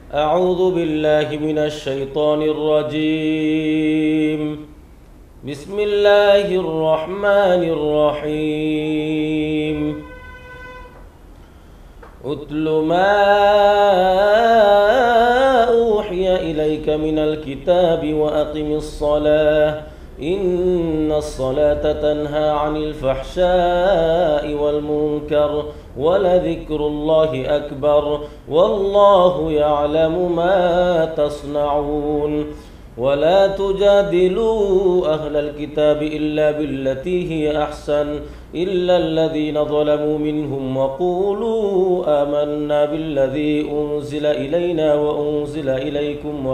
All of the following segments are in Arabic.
أعوذ بالله من الشيطان الرجيم. بسم الله الرحمن الرحيم. أتل ما أوحي إليك من الكتاب وأقم الصلاة إن الصلاة تنهى عن الفحشاء والمنكر ولذكر الله أكبر والله يعلم ما تصنعون. ولا تجادلوا أهل الكتاب إلا بالتي هي أحسن إلا الذين ظلموا منهم وقولوا آمنا بالذي أنزل إلينا وأنزل إليكم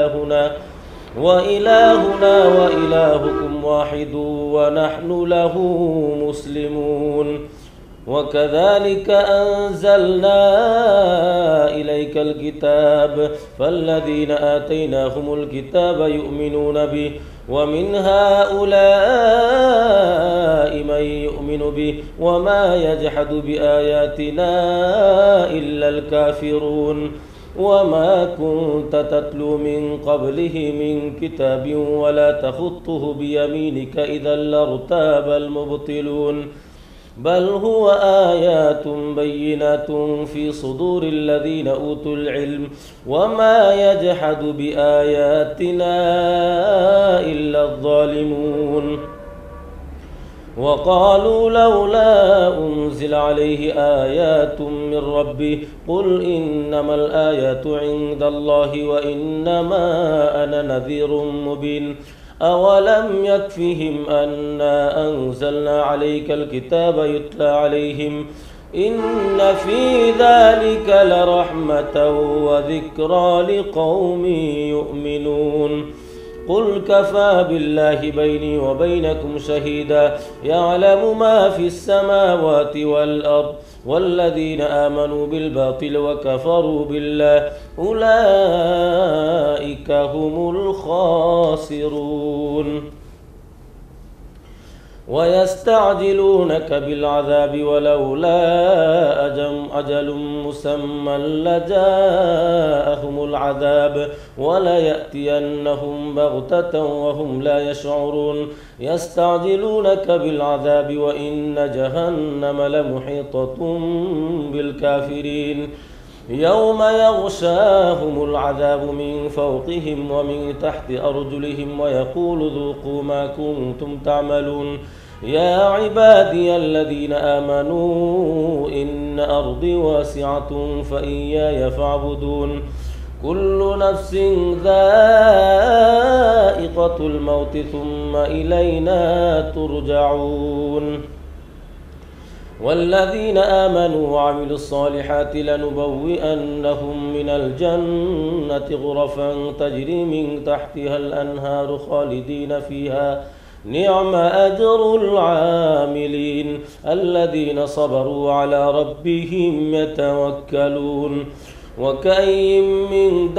وإلهنا وإلهكم واحد ونحن له مسلمون. وكذلك أنزلنا إليك الكتاب فالذين آتيناهم الكتاب يؤمنون به ومن هؤلاء من يؤمن به وما يجحد بآياتنا إلا الكافرون. وما كنت تتلو من قبله من كتاب ولا تخطه بيمينك إذا لارتاب المبطلون. بل هو آيات بينات في صدور الذين أوتوا العلم وما يجحد بآياتنا إلا الظالمون. وقالوا لولا أنزل عليه آيات من ربه قل إنما الآيات عند الله وإنما أنا نذير مبين. أولم يكفهم أنا أنزلنا عليك الكتاب يتلى عليهم إن في ذلك لرحمة وذكرى لقوم يؤمنون. قل كفى بالله بيني وبينكم شهيدا يعلم ما في السماوات والأرض والذين آمنوا بالباطل وكفروا بالله أولئك هم الخاسرون. ويستعجلونك بالعذاب ولولا أجل مسمى لجاءهم العذاب وليأتينهم بغتة وهم لا يشعرون. يستعجلونك بالعذاب وإن جهنم لمحيطة بالكافرين. يوم يغشاهم العذاب من فوقهم ومن تحت أرجلهم ويقول ذوقوا ما كنتم تعملون. يا عبادي الذين آمنوا إن أرضي واسعة فإياي فاعبدون. كل نفس ذائقة الموت ثم إلينا ترجعون. والذين آمنوا وعملوا الصالحات لنبوئنهم من الجنة غرفا تجري من تحتها الأنهار خالدين فيها نعم أجر العاملين الذين صبروا على ربهم يتوكلون. وكأي من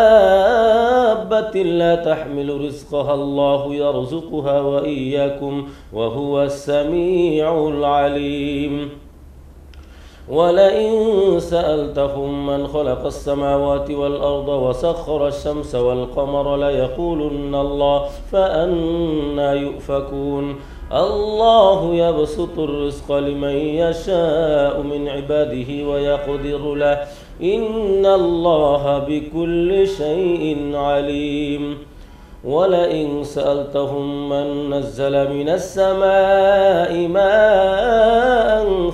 دابة لا تحمل رزقها الله يرزقها وإياكم وهو السميع العليم. ولئن سألتهم من خلق السماوات والأرض وسخر الشمس والقمر ليقولن الله فأنى يؤفكون. الله يبسط الرزق لمن يشاء من عباده ويقدر له إن الله بكل شيء عليم. ولئن سألتهم من نزل من السماء ماء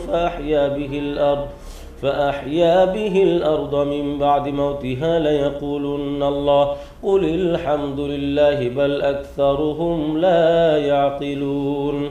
فأحيا به الأرض من بعد موتها ليقولن الله قل الحمد لله بل أكثرهم لا يعقلون.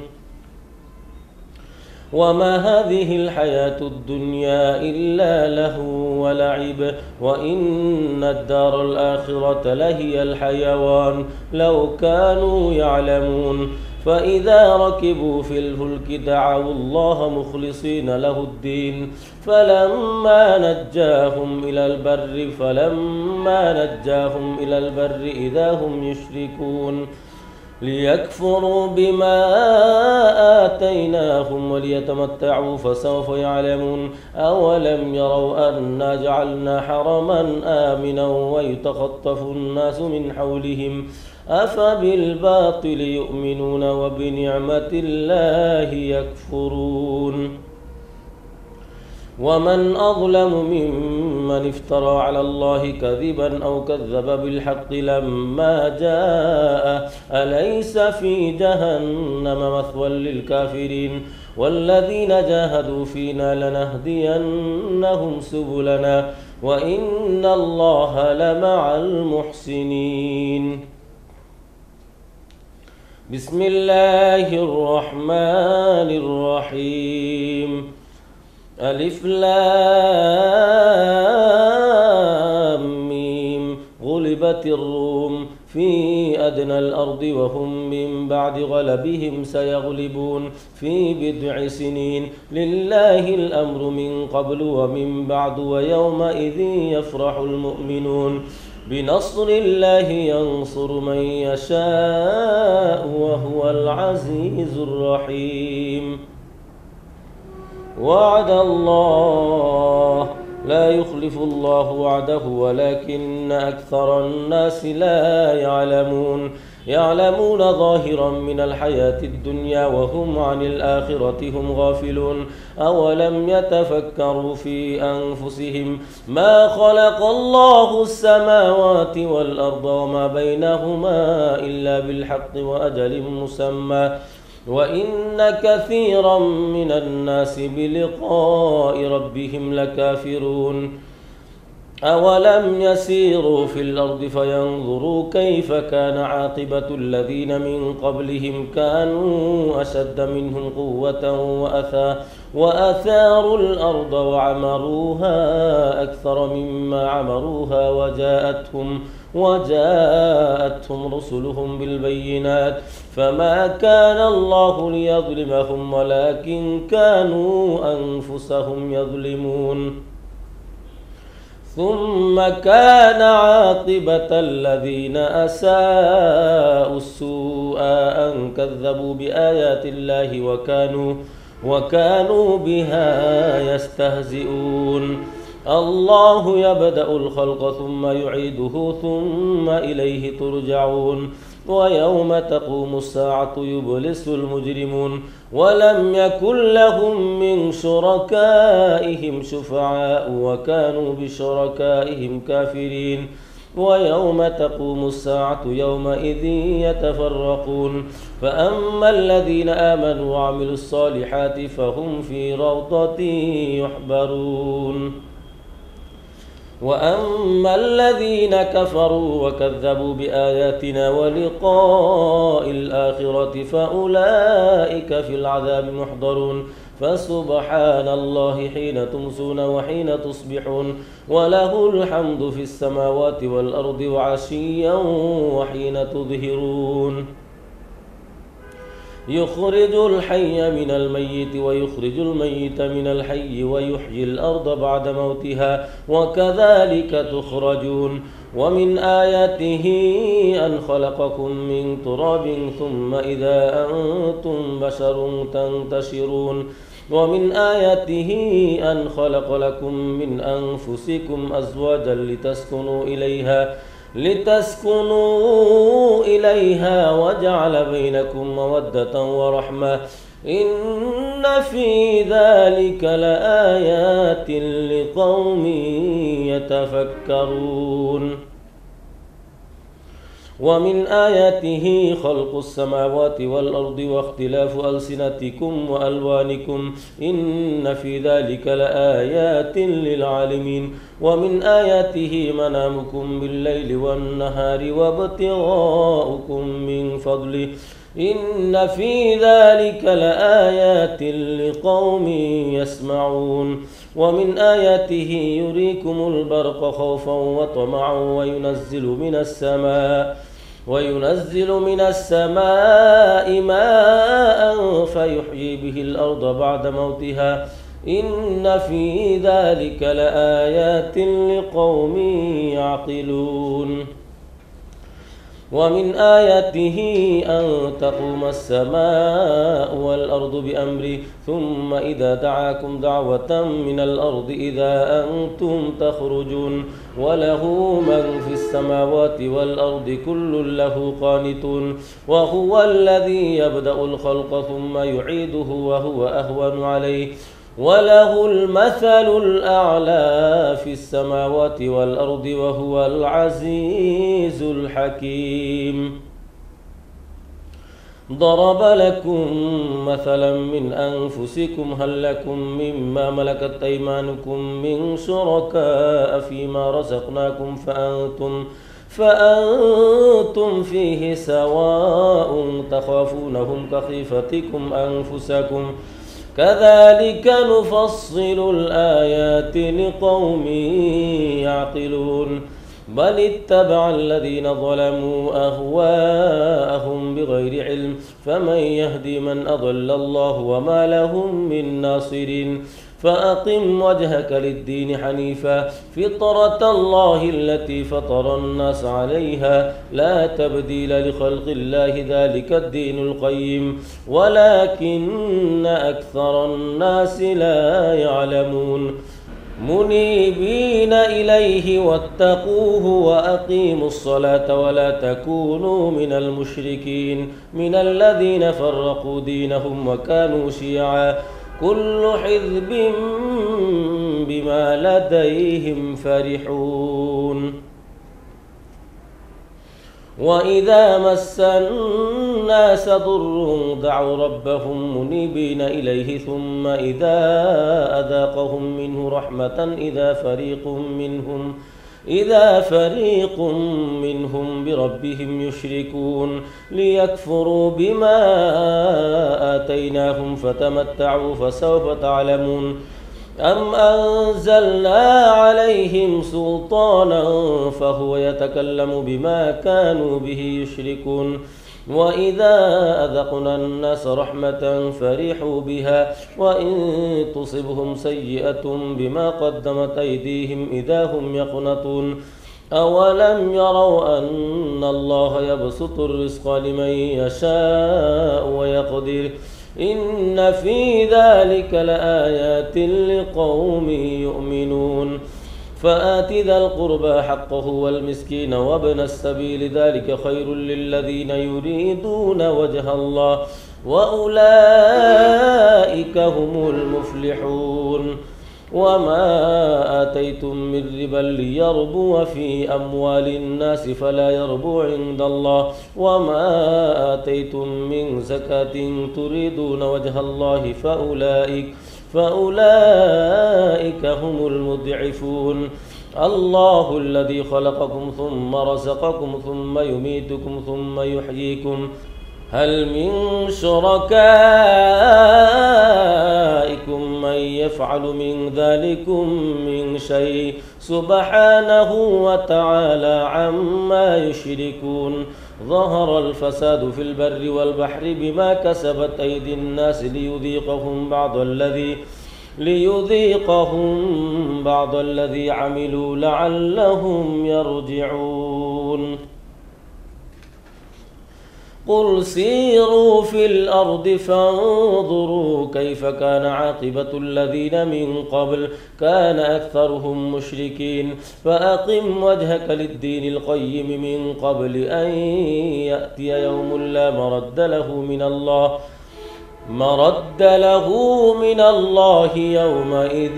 وما هذه الحياة الدنيا إلا لهو ولعب وإن الدار الآخرة لهي الحيوان لو كانوا يعلمون. فإذا ركبوا في الفلك دعوا الله مخلصين له الدين فلما نجاهم إلى البر إذا هم يشركون. ليكفروا بما آتيناهم وليتمتعوا فسوف يعلمون أولم يروا أنا جعلنا حرما آمنا ويتخطف الناس من حولهم أفبالباطل يؤمنون وبنعمة الله يكفرون ومن أظلم ممن افترى على الله كذبا أو كذب بالحق لما جاء أليس في جهنم مثوى للكافرين والذين جاهدوا فينا لنهدينهم سبلنا وإن الله لمع المحسنين بسم الله الرحمن الرحيم ألف لام ميم غلبت الروم في أدنى الأرض وهم من بعد غلبهم سيغلبون في بضع سنين لله الأمر من قبل ومن بعد ويومئذ يفرح المؤمنون بنصر الله ينصر من يشاء وهو العزيز الرحيم وعد الله لا يخلف الله وعده ولكن أكثر الناس لا يعلمون ظاهرا من الحياة الدنيا وهم عن الآخرة هم غافلون أولم يتفكروا في أنفسهم ما خلق الله السماوات والأرض وما بينهما إلا بالحق وأجل مسمى وإن كثيرا من الناس بلقاء ربهم لكافرون أولم يسيروا في الأرض فينظروا كيف كان عاقبة الذين من قبلهم كانوا أشد منهم قوة وأثاروا الأرض وعمروها أكثر مما عمروها وجاءتهم رسلهم بالبينات فما كان الله ليظلمهم ولكن كانوا أنفسهم يظلمون ثم كان عاقبة الذين أساءوا السوء أن كذبوا بآيات الله وكانوا بها يستهزئون الله يبدأ الخلق ثم يعيده ثم إليه ترجعون ويوم تقوم الساعة يبلس المجرمون ولم يكن لهم من شركائهم شفعاء وكانوا بشركائهم كافرين ويوم تقوم الساعة يومئذ يتفرقون فأما الذين آمنوا وعملوا الصالحات فهم في روضة يحبرون وأما الذين كفروا وكذبوا بآياتنا ولقاء الآخرة فأولئك في العذاب محضرون فسبحان الله حين تمسون وحين تصبحون وله الحمد في السماوات والأرض وعشيا وحين تظهرون يخرج الحي من الميت ويخرج الميت من الحي ويحيي الأرض بعد موتها وكذلك تخرجون ومن آياته أن خلقكم من تراب ثم إذا أنتم بشر تنتشرون ومن آياته أن خلق لكم من أنفسكم أزواجا لتسكنوا إليها وجعل بينكم مودة ورحمة إن في ذلك لآيات لقوم يتفكرون ومن آياته خلق السماوات والأرض واختلاف ألسنتكم وألوانكم إن في ذلك لآيات للعالمين ومن آياته منامكم بالليل والنهار وابتغاؤكم من فضله إن في ذلك لآيات لقوم يسمعون ومن آياته يريكم البرق خوفا وطمعا وينزل من السماء ماء فيحيي به الأرض بعد موتها إن في ذلك لآيات لقوم يعقلون ومن آياته أن تقوم السماء والأرض بأمره ثم إذا دعاكم دعوة من الأرض إذا أنتم تخرجون وله من في السماوات والأرض كل له قانتون وهو الذي يبدأ الخلق ثم يعيده وهو أهون عليه وله المثل الأعلى في السماوات والأرض وهو العزيز الحكيم. ضرب لكم مثلا من أنفسكم هل لكم مما ملكت أيمانكم من شركاء فيما رزقناكم فأنتم فيه سواء تخافونهم كخيفتكم أنفسكم كذلك نفصل الآيات لقوم يعقلون بل اتبع الذين ظلموا أهواءهم بغير علم فمن يهدي من أضل الله وما لهم من ناصرين فأقم وجهك للدين حنيفا فطرة الله التي فطر الناس عليها لا تبديل لخلق الله ذلك الدين القيم ولكن أكثر الناس لا يعلمون منيبين إليه واتقوه وأقيموا الصلاة ولا تكونوا من المشركين من الذين فرقوا دينهم وكانوا شيعا كل حزب بما لديهم فرحون وإذا مس الناس ضر دعوا ربهم منيبين إليه ثم إذا أذاقهم منه رحمة إذا فريق منهم بربهم يشركون ليكفروا بما آتيناهم فتمتعوا فسوف تعلمون أم أنزلنا عليهم سلطانا فهو يتكلم بما كانوا به يشركون وإذا أذقنا الناس رحمة فرحوا بها وإن تصبهم سيئة بما قدمت أيديهم إذا هم يقنطون أولم يروا أن الله يبسط الرزق لمن يشاء ويقدر إن في ذلك لآيات لقوم يؤمنون فآت ذا القربى حقه والمسكين وابن السبيل ذلك خير للذين يريدون وجه الله وأولئك هم المفلحون وما آتيتم من ربا ليربو في أموال الناس فلا يربو عند الله وما آتيتم من زكاة تريدون وجه الله فأولئك هم المضعفون الله الذي خلقكم ثم رزقكم ثم يميتكم ثم يحييكم هل من شركائكم من يفعل من ذلكم من شيء سبحانه وتعالى عما يشركون ظهر الفساد في البر والبحر بما كسبت أيدي الناس ليذيقهم بعض الذي عملوا لعلهم يرجعون قل سيروا في الأرض فانظروا كيف كان عاقبة الذين من قبل كان أكثرهم مشركين فأقم وجهك للدين القيم من قبل أن يأتي يوم لا مرد له من الله يومئذ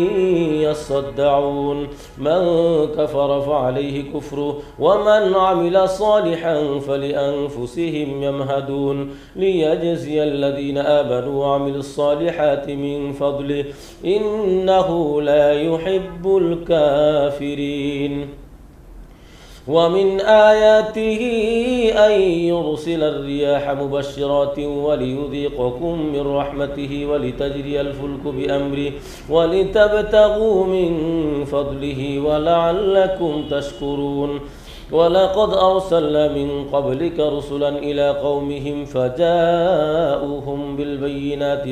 يصدعون من كفر فعليه كفره ومن عمل صالحا فلأنفسهم يمهدون ليجزي الذين آمنوا وعملوا الصالحات من فضله إنه لا يحب الكافرين ومن آياته أن يرسل الرياح مبشرات وليذيقكم من رحمته ولتجري الفلك بأمره ولتبتغوا من فضله ولعلكم تشكرون ولقد أرسلنا من قبلك رسلا إلى قومهم فجاءوهم بالبينات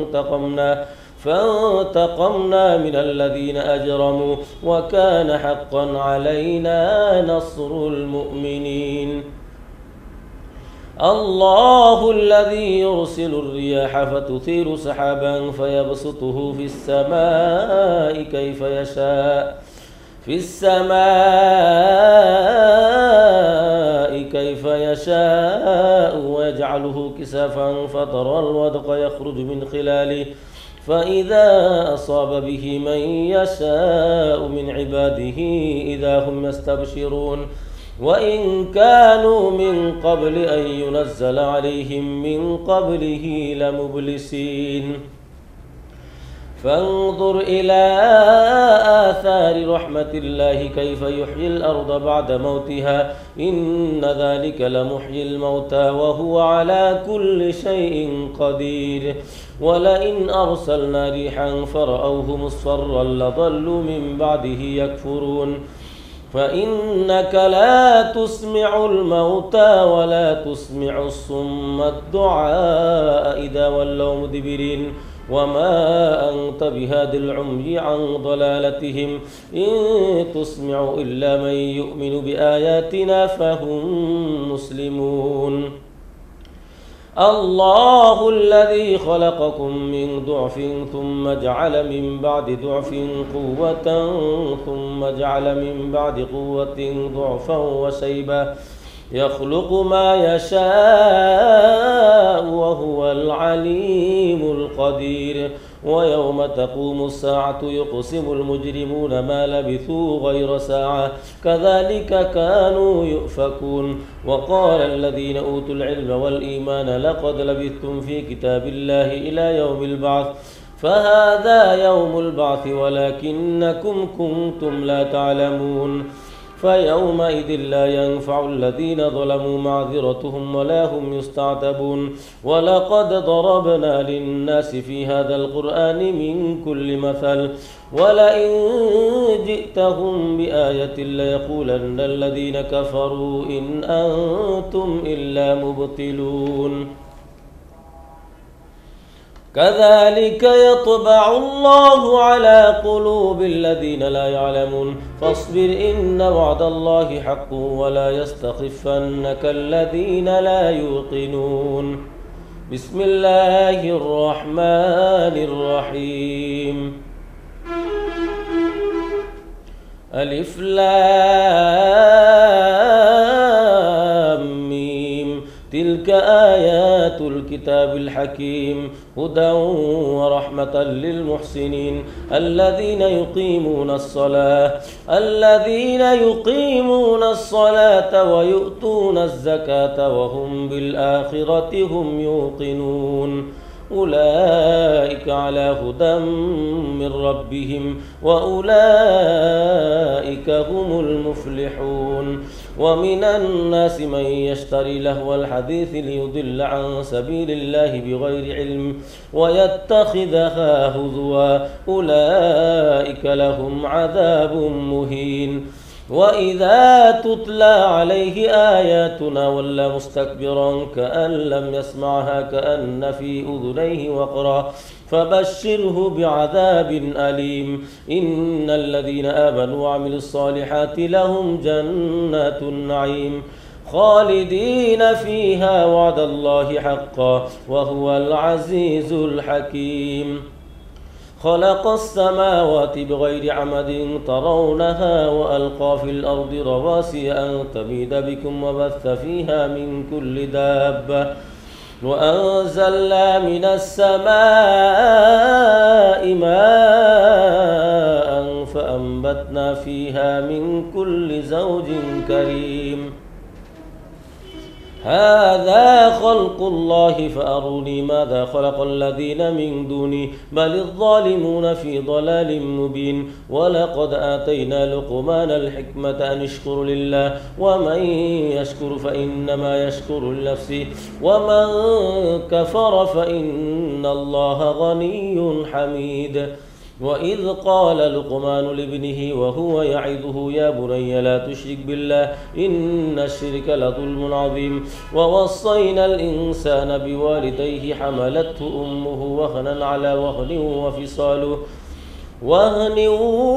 فانتقمنا من الذين أجرموا وكان حقا علينا نصر المؤمنين الله الذي يرسل الرياح فتثير سحابا فيبسطه في السماء كيف يشاء ويجعله كسافا فترى الودق يخرج من خلاله فإذا أصاب به من يشاء من عباده إذا هم يستبشرون وإن كانوا من قبل أن ينزل عليهم من قبله لمبلسين فانظر إلى آثار رحمة الله كيف يحيي الأرض بعد موتها إن ذلك لمحيي الموتى وهو على كل شيء قدير ولئن أرسلنا ريحا فرأوه مصفرا لظلوا من بعده يكفرون فإنك لا تسمع الموتى ولا تسمع الصم الدعاء إذا ولوا مدبرين وما أنت بهاد العمي عن ضلالتهم إن تسمع إلا من يؤمن بآياتنا فهم مسلمون الله الذي خلقكم من ضعف ثم جعل من بعد ضعف قوة ثم جعل من بعد قوة ضعفا وشيبا يخلق ما يشاء وهو العليم القدير ويوم تقوم الساعة يقسم المجرمون ما لبثوا غير ساعة كذلك كانوا يؤفكون وقال الذين أوتوا العلم والإيمان لقد لبثتم في كتاب الله إلى يوم البعث فهذا يوم البعث ولكنكم كنتم لا تعلمون فيومئذ لا ينفع الذين ظلموا معذرتهم ولا هم يستعتبون ولقد ضربنا للناس في هذا القرآن من كل مثل ولئن جئتهم بآية ليقولن الذين كفروا إن أنتم إلا مبطلون كذلك يطبع الله على قلوب الذين لا يعلمون فاصبر إن وعد الله حق ولا يستخفنك الذين لا يوقنون بسم الله الرحمن الرحيم ألف لام ميم تلك آيات الكتاب الحكيم هدى ورحمة للمحسنين الذين يقيمون الصلاة ويؤتون الزكاة وهم بالآخرة هم يوقنون أولئك على هدى من ربهم وأولئك هم المفلحون ومن الناس من يشتري لهو الحديث ليضل عن سبيل الله بغير علم ويتخذها هزوا أولئك لهم عذاب مهين وإذا تتلى عليه آياتنا ولى مستكبرا كأن لم يسمعها كأن في أذنيه وقرا فبشره بعذاب أليم إن الذين آمنوا وعملوا الصالحات لهم جنات النعيم خالدين فيها وعد الله حقا وهو العزيز الحكيم خلق السماوات بغير عمد ترونها وألقى في الأرض رواسي أن تميد بكم وبث فيها من كل دابة وأنزلنا من السماء ماء فأنبتنا فيها من كل زوج كريم هذا خلق الله فأروني ماذا خلق الذين من دوني بل الظالمون في ضلال مبين ولقد آتينا لقمان الحكمة أن اشكر لله ومن يشكر فإنما يشكر لنفسه ومن كفر فإن الله غني حميد وإذ قال لقمان لابنه وهو يعظه يا بني لا تشرك بالله إن الشرك لظلم عظيم ووصينا الإنسان بوالديه حملته أمه وهنا على وهن وهن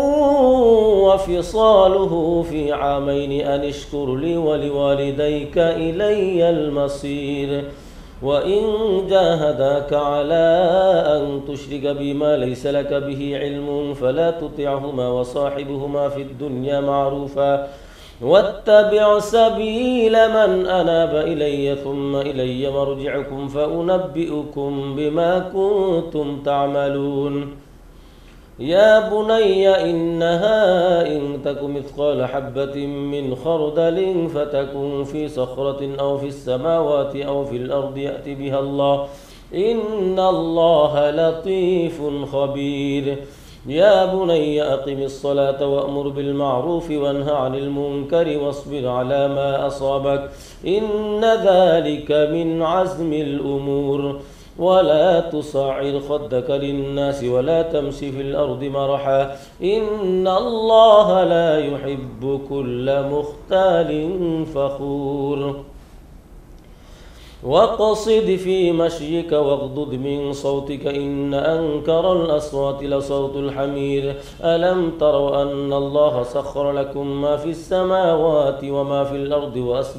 وفصاله في عامين أن اشكر لي ولوالديك إلي المصير وإن جاهداك على أن تشرك بما ليس لك به علم فلا تطعهما وصاحبهما في الدنيا معروفا واتبع سبيل من أناب إلي ثم إلي مرجعكم فأنبئكم بما كنتم تعملون يا بني إنها إن تك مثقال حبة من خردل فتكن في صخرة أو في السماوات أو في الأرض يأت بها الله إن الله لطيف خبير يا بني أقم الصلاة وأمر بالمعروف وانه عن المنكر واصبر على ما أصابك إن ذلك من عزم الأمور ولا تصعر خدك للناس ولا تمش في الأرض مرحا إن الله لا يحب كل مختال فخور واقصد في مشيك واغضض من صوتك إن أنكر الأصوات لصوت الحمير ألم تروا أن الله سخر لكم ما في السماوات وما في الأرض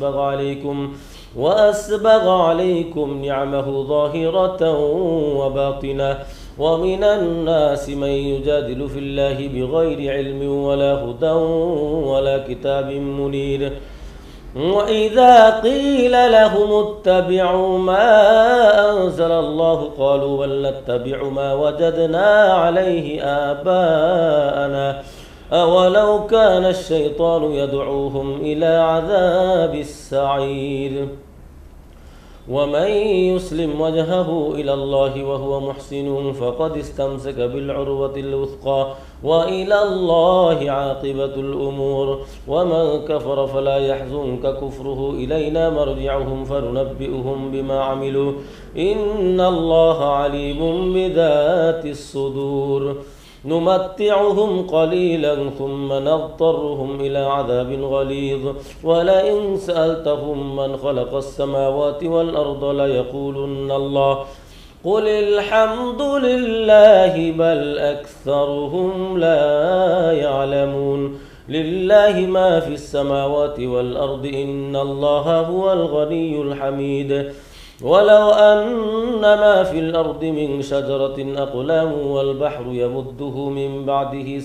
وأسبغ عليكم نعمه ظاهرة وباطنة ومن الناس من يجادل في الله بغير علم ولا هدى ولا كتاب منير وإذا قيل لهم اتبعوا ما أنزل الله قالوا بل نتبع ما وجدنا عليه آباءنا أولو كان الشيطان يدعوهم إلى عذاب السعير ومن يسلم وجهه إلى الله وهو محسن فقد استمسك بالعروة الوثقى وإلى الله عاقبة الأمور ومن كفر فلا يحزنك كفره إلينا مرجعهم فننبئهم بما عملوا إن الله عليم بذات الصدور نمتعهم قليلا ثم نضطرهم إلى عذاب غليظ ولئن سألتهم من خلق السماوات والأرض ليقولن الله قل الحمد لله بل أكثرهم لا يعلمون لله ما في السماوات والأرض إن الله هو الغني الحميد ولو أن ما في الأرض من شجرة أقلام والبحر يمده من بعده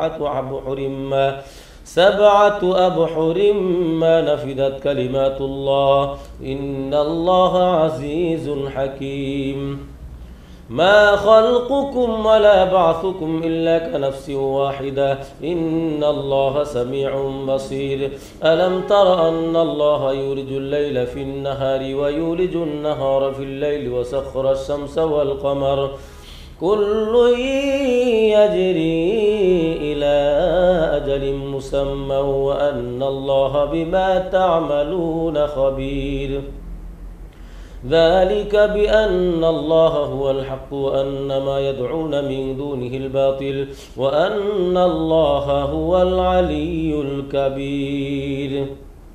سبعة أبحر ما نفدت كلمات الله إن الله عزيز حكيم ما خلقكم ولا بعثكم إلا كنفس واحدة إن الله سميع بصير ألم تر أن الله يولج الليل في النهار ويولج النهار في الليل وسخر الشمس والقمر كل يجري إلى أجل مسمى وأن الله بما تعملون خبير ذلك بأن الله هو الحق وأن ما يدعون من دونه الباطل وأن الله هو العلي الكبير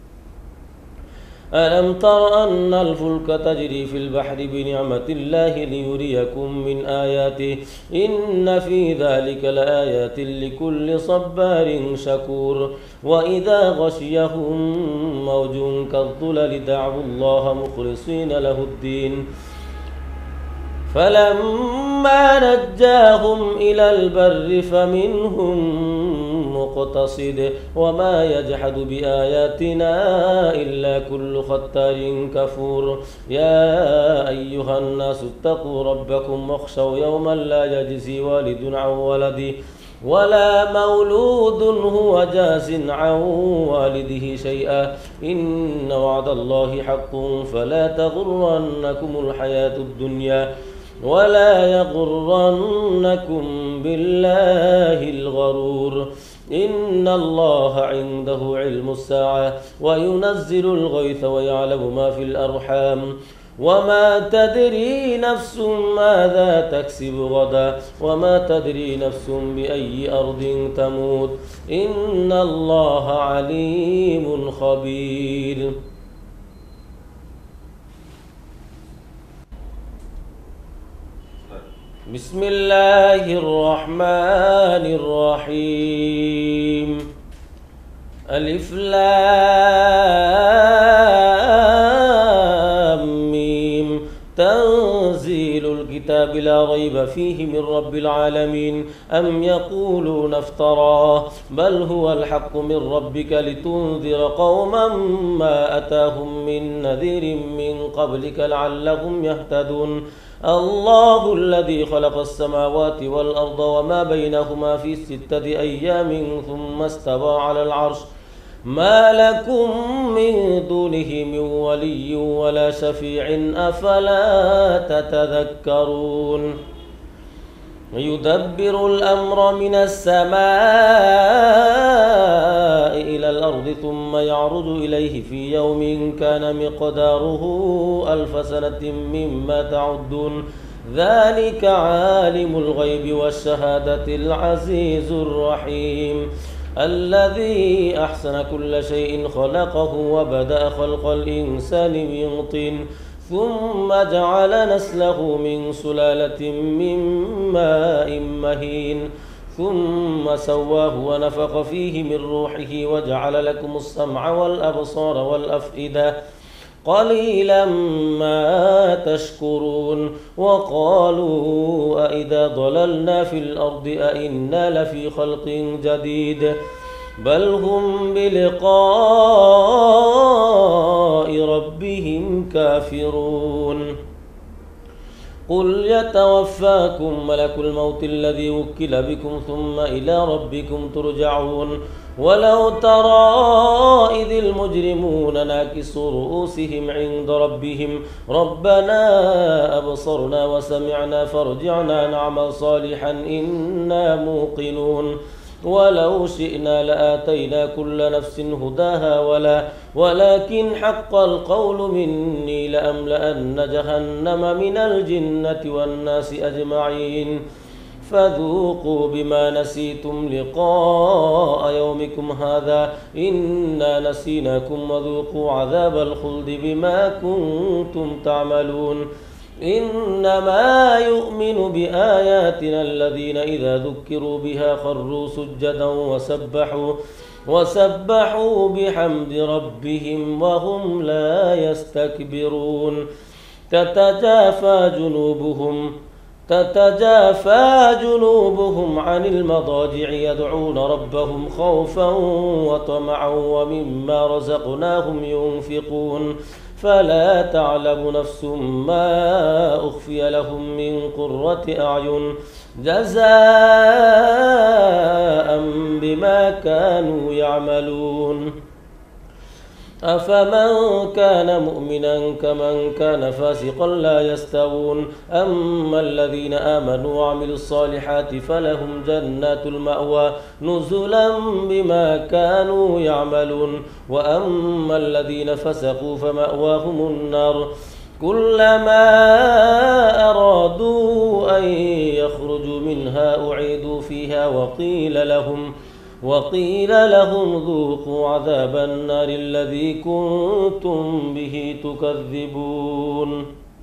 ألم تر أن الفلك تجري في البحر بنعمة الله ليريكم من آياته إن في ذلك لآيات لكل صبار شكور وإذا غشيهم موج كالظلل دعوا الله مخلصين له الدين فلما نجاهم إلى البر فمنهم مقتصد وما يجحد بآياتنا إلا كل ختار كفور يا أيها الناس اتقوا ربكم واخشوا يوما لا يجزي والد عن ولده ولا مولود هو جاز عن والده شيئا إن وعد الله حق فلا تغرنكم الحياة الدنيا ولا يغرنكم بالله الغرور إن الله عنده علم الساعة وينزل الغيث ويعلم ما في الأرحام وما تدري نفس ماذا تكسب غدا وما تدري نفس بأي أرض تموت إن الله عليم خبير بسم الله الرحمن الرحيم ألف لام ميم تنزيل الكتاب لا ريب فيه من رب العالمين أم يقولون افتراه بل هو الحق من ربك لتنذر قوما ما أتاهم من نذير من قبلك لعلهم يهتدون الله الذي خلق السماوات والأرض وما بينهما في 6 أيام ثم استوى على العرش ما لكم من دونه من ولي ولا شفيع أفلا تتذكرون يدبر الأمر من السماء إلى الأرض ثم يعرج إليه في يوم كان مقداره 1000 سنة مما تعدون ذلك عالم الغيب والشهادة العزيز الرحيم الذي أحسن كل شيء خلقه وبدأ خلق الإنسان من طين ثم جعل نسله من سلالة من ماء مهين ثم سواه ونفخ فيه من روحه وجعل لكم السمع والأبصار والأفئدة قليلا ما تشكرون وقالوا أإذا ضللنا في الأرض أإنا لفي خلق جديد بل هم بلقاء ربهم كافرون قل يتوفاكم ملك الموت الذي وكل بكم ثم إلى ربكم ترجعون ولو ترى إذ المجرمون ناكسوا رؤوسهم عند ربهم ربنا أبصرنا وسمعنا فارجعنا نعمل صالحا إنا موقنون ولو شئنا لآتينا كل نفس هداها ولكن حق القول مني لأملأن جهنم من الجنة والناس أجمعين فذوقوا بما نسيتم لقاء يومكم هذا إنا نسيناكم وذوقوا عذاب الخلد بما كنتم تعملون إنما يؤمن بآياتنا الذين إذا ذكروا بها خروا سجدا وسبحوا بحمد ربهم وهم لا يستكبرون تتجافى جنوبهم عن المضاجع يدعون ربهم خوفا وطمعا ومما رزقناهم ينفقون فلا تعلم نفس ما أخفي لهم من قرة أعين جزاء بما كانوا يعملون أفمن كان مؤمنا كمن كان فاسقا لا يستوون أما الذين آمنوا وعملوا الصالحات فلهم جنات المأوى نزلا بما كانوا يعملون وأما الذين فسقوا فمأواهم النار كلما أرادوا أن يخرجوا منها أعيدوا فيها وقيل لهم ذوقوا عذاب النار الذي كنتم به تكذبون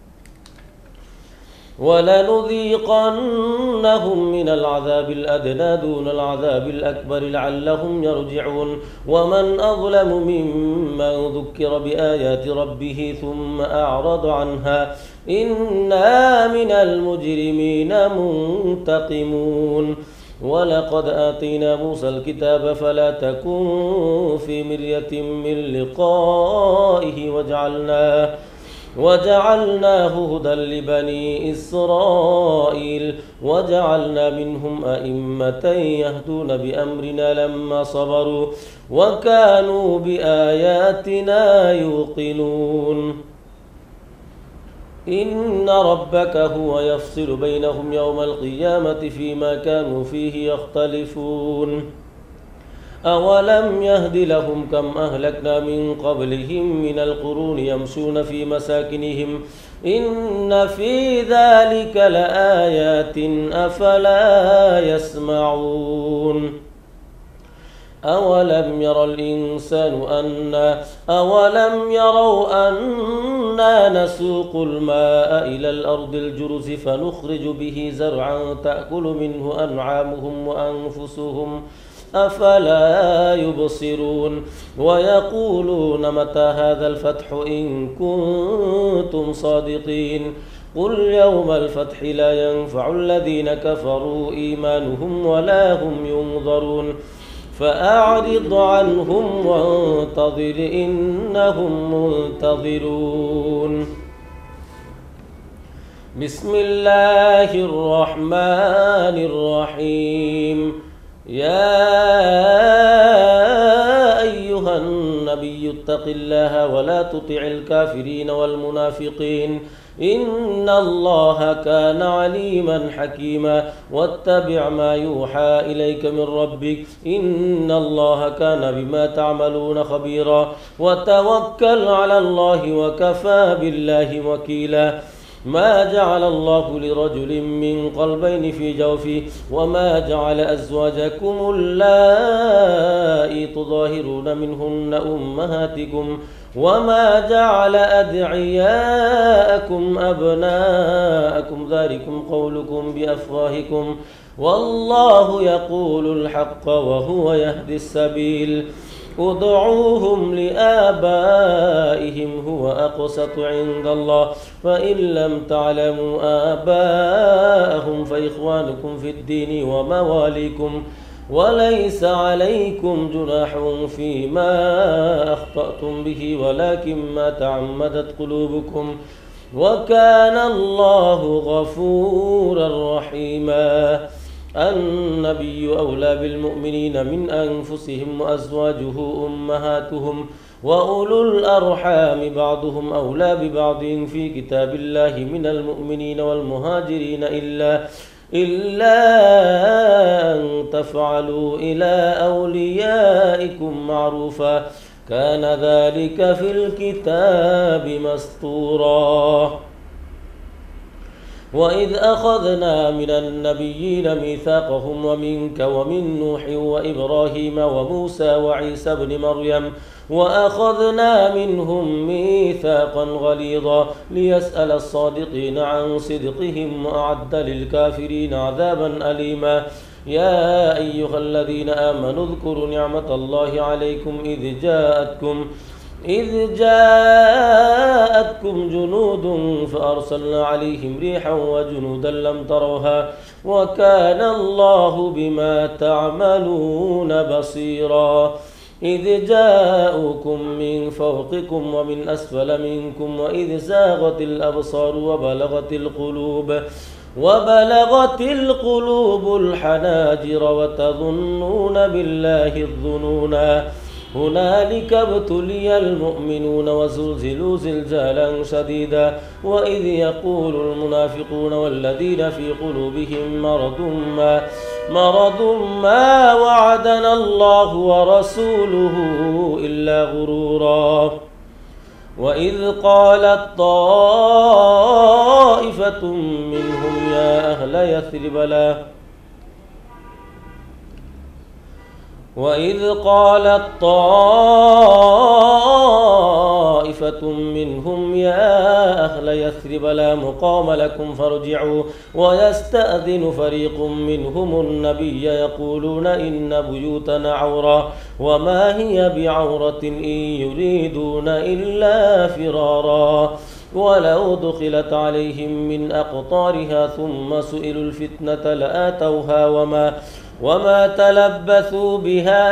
ولنذيقنهم من العذاب الأدنى دون العذاب الأكبر لعلهم يرجعون ومن أظلم ممن ذكر بآيات ربه ثم أعرض عنها إنا من المجرمين منتقمون ولقد آتينا موسى الكتاب فلا تكن في مرية من لقائه وجعلناه هدى لبني إسرائيل وجعلنا منهم أئمة يهدون بأمرنا لما صبروا وكانوا بآياتنا يوقنون إن ربك هو يفصل بينهم يوم القيامة فيما كانوا فيه يختلفون أولم يهد لهم كم أهلكنا من قبلهم من القرون يمشون في مساكنهم إن في ذلك لآيات أفلا يسمعون أولم يروا أنا نسوق الماء إلى الأرض الجرز فنخرج به زرعا تأكل منه أنعامهم وأنفسهم أفلا يبصرون ويقولون متى هذا الفتح إن كنتم صادقين قل يوم الفتح لا ينفع الذين كفروا إيمانهم ولا هم ينظرون فأعرض عنهم وانتظر إنهم منتظرون. بسم الله الرحمن الرحيم. يا أيها النبي اتق الله ولا تطع الكافرين والمنافقين إن الله كان عليما حكيما واتبع ما يوحى إليك من ربك إن الله كان بما تعملون خبيرا وتوكل على الله وكفى بالله وكيلا. ما جعل الله لرجل من قلبين في جوفه وما جعل أزواجكم اللائي تظاهرون منهن أمهاتكم وما جعل أدعياءكم أبناءكم ذلكم قولكم بأفواهكم والله يقول الحق وهو يهدي السبيل. ادعوهم لآبائهم هو أقسط عند الله فإن لم تعلموا آباءهم فإخوانكم في الدين ومواليكم وليس عليكم جناح فيما أخطأتم به ولكن ما تعمدت قلوبكم وكان الله غفورا رحيما. النبي أولى بالمؤمنين من أنفسهم وأزواجه أمهاتهم وأولو الأرحام بعضهم أولى ببعض في كتاب الله من المؤمنين والمهاجرين إلا أن تفعلوا إلى أوليائكم معروفا كان ذلك في الكتاب مسطورا. وإذ أخذنا من النبيين ميثاقهم ومنك ومن نوح وإبراهيم وموسى وعيسى بن مريم وأخذنا منهم ميثاقا غليظا ليسأل الصادقين عن صدقهم وأعد للكافرين عذابا أليما. يا أيها الذين آمنوا اذكروا نعمة الله عليكم إذ جاءتكم جنود فأرسلنا عليهم ريحا وجنودا لم تروها وكان الله بما تعملون بصيرا. إذ جاءوكم من فوقكم ومن أسفل منكم وإذ زاغت الأبصار وبلغت القلوب الحناجر وتظنون بالله الظنونا هنالك ابتلي المؤمنون وزلزلوا زلزالا شديدا. وإذ يقول المنافقون والذين في قلوبهم مرض ما وعدنا الله ورسوله إلا غرورا. وإذ قالت طائفة منهم يا أهل يثرب لا مقام لكم فارجعوا ويستأذن فريق منهم النبي يقولون إن بيوتنا عورة وما هي بعورة إن يريدون إلا فرارا. ولو دخلت عليهم من أقطارها ثم سئلوا الفتنة لآتوها وما تلبثوا بها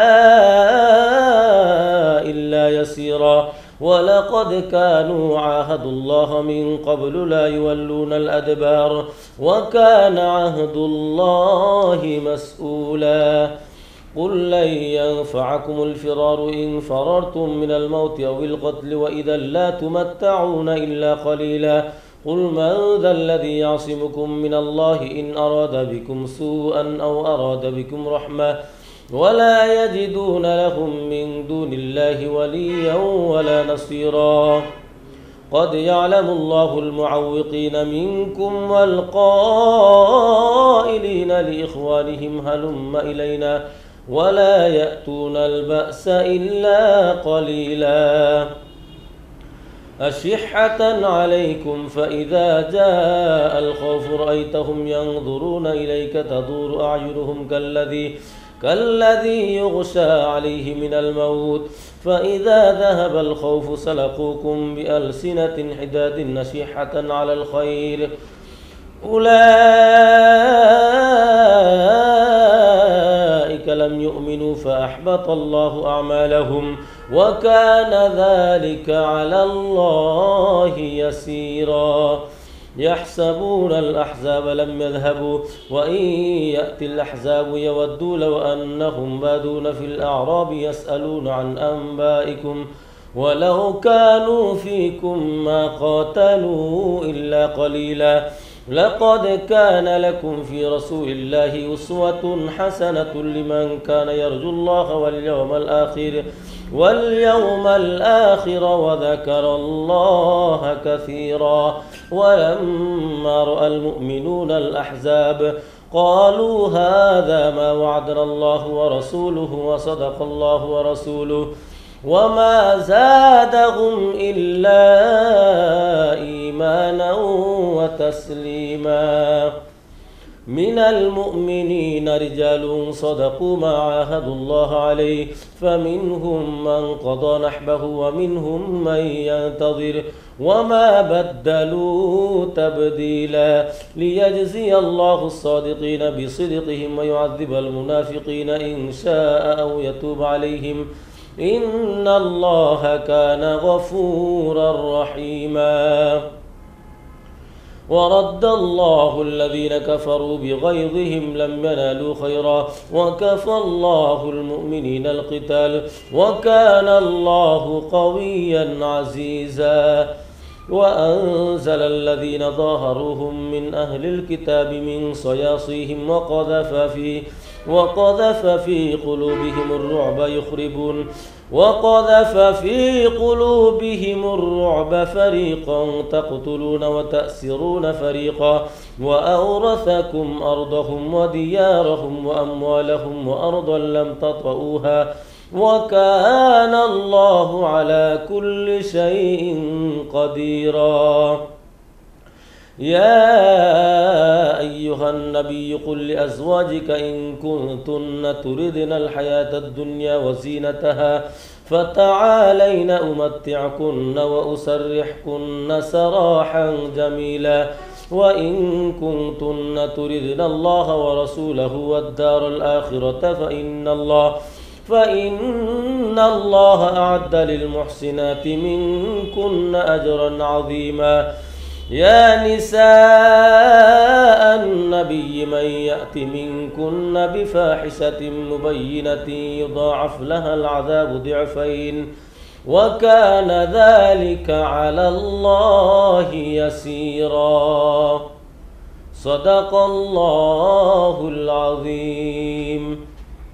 إلا يسيرا. ولقد كانوا عاهدوا الله من قبل لا يولون الأدبار وكان عهد الله مسؤولا. قل لن ينفعكم الفرار إن فررتم من الموت أو القتل وإذا لا تمتعون إلا قليلا. قل من ذا الذي يعصمكم من الله إن أراد بكم سوءا أو أراد بكم رحمة ولا يجدون لهم من دون الله وليا ولا نصيرا. قد يعلم الله المعوقين منكم والقائلين لإخوانهم ولا يأتون البأس إلا قليلا أشحة عليكم فإذا جاء الخوف رأيتهم ينظرون إليك تدور أعينهم كالذي يغشى عليه من الموت فإذا ذهب الخوف سلقوكم بألسنة حداد نشيحة على الخير أولئك لم يؤمنوا فأحبط الله أعمالهم وكان ذلك على الله يسيرا يحسبون الأحزاب لم يذهبوا وإن يأتي الأحزاب يودوا لو أنهم بادون في الأعراب يسألون عن أنبائكم ولو كانوا فيكم ما قاتلوا إلا قليلا لقد كان لكم في رسول الله أسوة حسنة لمن كان يرجو الله واليوم الآخر وذكر الله كثيرا ولما رأى المؤمنون الأحزاب قالوا هذا ما وعدنا الله ورسوله وصدق الله ورسوله وما زادهم إلا إيمانا وتسليما من المؤمنين رجال صدقوا ما عاهدوا الله عليه فمنهم من قضى نحبه ومنهم من ينتظر وما بدلوا تبديلا ليجزي الله الصادقين بصدقهم ويعذب المنافقين إن شاء أو يتوب عليهم إن الله كان غفورا رحيما ورد الله الذين كفروا بغيظهم لم ينالوا خيرا وكفى الله المؤمنين القتال وكان الله قويا عزيزا وأنزل الذين ظاهروهم من أهل الكتاب من صياصيهم وقذف في قلوبهم الرعب فريقا تقتلون وتأسرون فريقا وأورثكم أرضهم وديارهم وأموالهم وأرضا لم تطئوها وكان الله على كل شيء قديرا يا أيها النبي قل لأزواجك إن كنتن تردن الحياة الدنيا وزينتها فتعالين أمتعكن وأسرحكن سراحا جميلا وإن كنتن تردن الله ورسوله والدار الآخرة فإن الله أعد للمحسنات منكن أجرا عظيما يا نساء النبي من يأت منكن بفاحشة مبينة يضاعف لها العذاب ضعفين وكان ذلك على الله يسيرا صدق الله العظيم.